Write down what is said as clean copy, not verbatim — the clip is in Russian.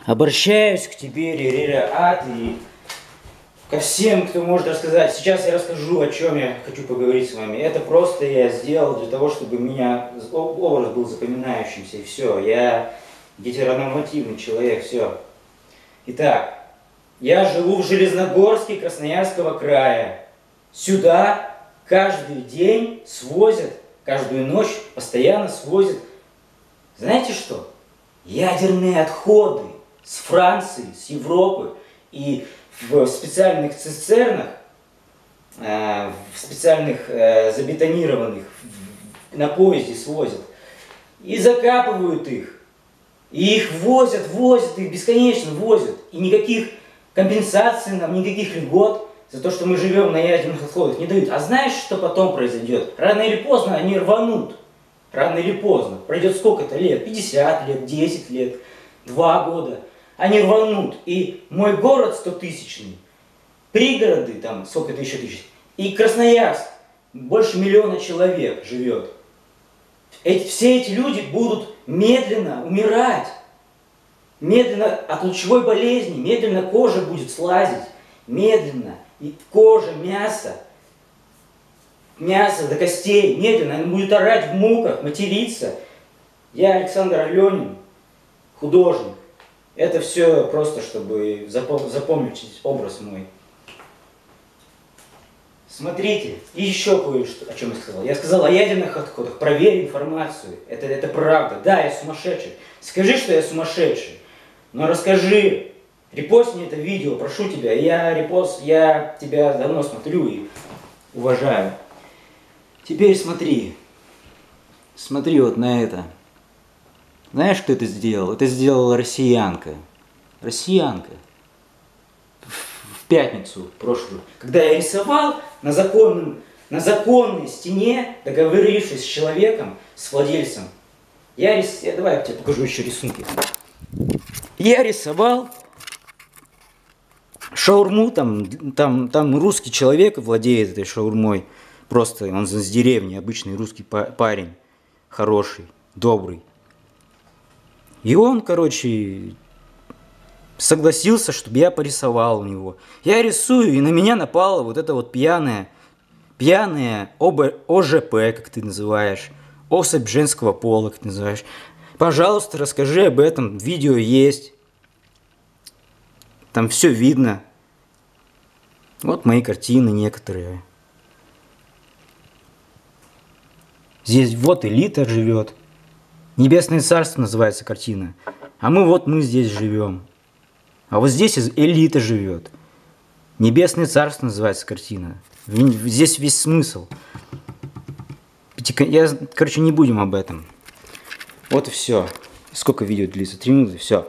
Обращаюсь к тебе, Ререра-Ат, и ко всем, кто может рассказать. Сейчас я расскажу, о чем я хочу поговорить с вами. Это просто я сделал для того, чтобы у меня образ был запоминающимся, и все. Я гетеронормативный человек, все. Итак, я живу в Железногорске Красноярского края. Сюда каждый день свозят, каждую ночь постоянно свозят, знаете что? Ядерные отходы с Франции, с Европы. И в специальных цистернах, в специальных забетонированных, на поезде свозят. И закапывают их. И их возят, их бесконечно возят. И никаких компенсаций нам, никаких льгот за то, что мы живем на ядерных отходах, не дают. А знаешь, что потом произойдет? Рано или поздно они рванут. Рано или поздно. Пройдет сколько-то лет? 50 лет, 10 лет, 2 года. Они рванут. И мой город 100-тысячный, пригороды, там сколько-то еще тысяч, и Красноярск, больше 1 миллиона человек живет. Все эти люди будут медленно умирать. Медленно от лучевой болезни, медленно кожа будет слазить. Медленно. И кожа, мясо до костей, медленно. Она будет орать в муках, материться. Я Александр Аленин, художник. Это все просто, чтобы запомнить образ мой. Смотрите, и еще кое-что, о чем я сказал. Я сказал о ядерных отходах. Проверь информацию. Это правда. Да, я сумасшедший. Скажи, что я сумасшедший. Но расскажи. Репостни это видео, прошу тебя. Я тебя давно смотрю и уважаю. Теперь смотри. Смотри вот на это. Знаешь, кто это сделал? Это сделала россиянка. Россиянка. В пятницу прошлую. Когда я рисовал на законной стене, договорившись с человеком, с владельцем. Давай я тебе покажу еще рисунки. Я рисовал шаурму, там русский человек владеет этой шаурмой. Просто он с деревни, обычный русский парень. Хороший, добрый. И он, короче, согласился, чтобы я порисовал у него. Я рисую, и на меня напала вот эта вот пьяная ОЖП, как ты называешь, особь женского пола, как ты называешь. Пожалуйста, расскажи об этом, видео есть. Там все видно. Вот мои картины некоторые. Здесь вот элита живет. Небесное царство называется картина. А мы здесь живем. А вот здесь элита живет. Небесное царство называется картина. Здесь весь смысл. Короче, не будем об этом. Вот и все. Сколько видео длится? 3 минуты, все.